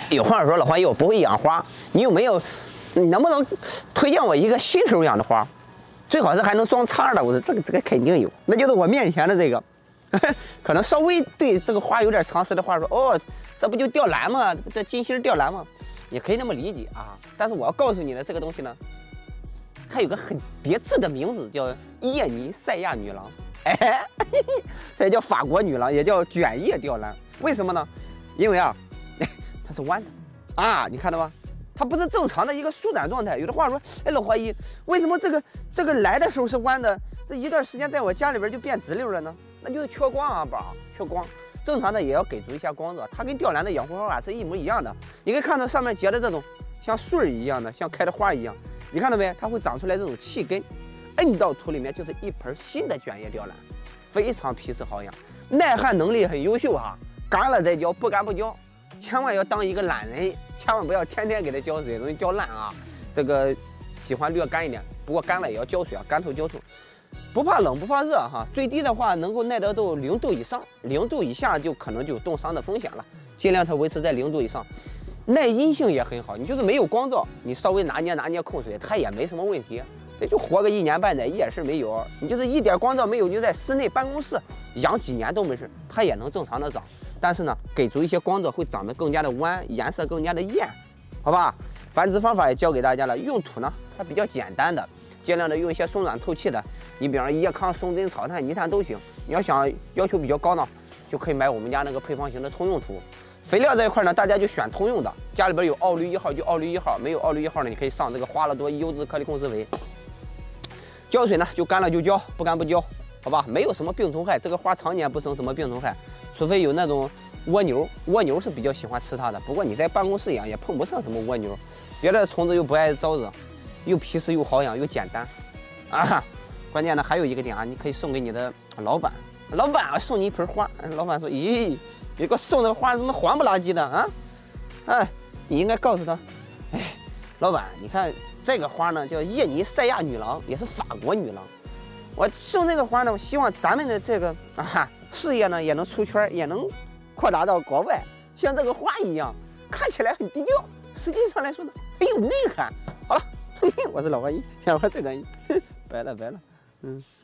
有话说，老花友不会养花，你有没有？你能不能推荐我一个新手养的花？最好是还能装叉的。我说这个肯定有，那就是我面前的这个。可能稍微对这个花有点常识的话说，哦，这不就吊兰吗？这金星吊兰吗？也可以那么理解啊。但是我要告诉你的这个东西呢，它有个很别致的名字，叫叶尼赛亚女郎。哎，它也叫法国女郎，也叫卷叶吊兰。为什么呢？因为啊，它是弯的啊，你看到吗？它不是正常的一个舒展状态。有的话说，哎，老花姨，为什么这个来的时候是弯的，这一段时间在我家里边就变直溜了呢？那就是缺光啊，宝，缺光。正常的也要给足一下光照，它跟吊兰的养护方法是一模一样的。你可以看到上面结的这种像穗儿一样的，像开的花一样，你看到没？它会长出来这种气根，摁到土里面就是一盆新的卷叶吊兰，非常皮实好养，耐旱能力很优秀哈。干了再浇，不干不浇。千万要当一个懒人，千万不要天天给它浇水，容易浇烂啊。这个喜欢略干一点，不过干了也要浇水啊，干透浇透。不怕冷不怕热哈，最低的话能够耐得到0度以上，0度以下就可能就有冻伤的风险了。尽量它维持在0度以上，耐阴性也很好。你就是没有光照，你稍微拿捏控水，它也没什么问题。这就活个1年半载一点事没有。你就是一点光照没有，你就在室内办公室养几年都没事，它也能正常的长。但是呢，给足一些光照会长得更加的弯，颜色更加的艳，好吧？繁殖方法也教给大家了，用土呢它比较简单的。尽量的用一些松软透气的，你比方说椰糠、松针、草炭、泥炭都行。你要想要求比较高呢，就可以买我们家那个配方型的通用土。肥料这一块呢，大家就选通用的，家里边有奥氯1号就奥氯1号，没有奥氯1号呢，你可以上这个花乐多优质颗粒控制肥。浇水呢就干了就浇，不干不浇，好吧？没有什么病虫害，这个花常年不生什么病虫害，除非有那种蜗牛，蜗牛是比较喜欢吃它的。不过你在办公室养也碰不上什么蜗牛，别的虫子又不爱招惹。又皮实又好养又简单，啊！关键呢还有一个点啊，你可以送给你的老板。老板，我送你一盆花。老板说：“咦，你给我送的花怎么黄不拉几的啊？”哎，你应该告诉他，哎，老板，你看这个花呢叫叶尼赛亚女郎，也是法国女郎。我送这个花呢，我希望咱们的这个事业呢也能出圈，也能扩大到国外，像这个花一样，看起来很低调，实际上来说呢很有内涵。好了。我是老花姨，想玩这个，拜了。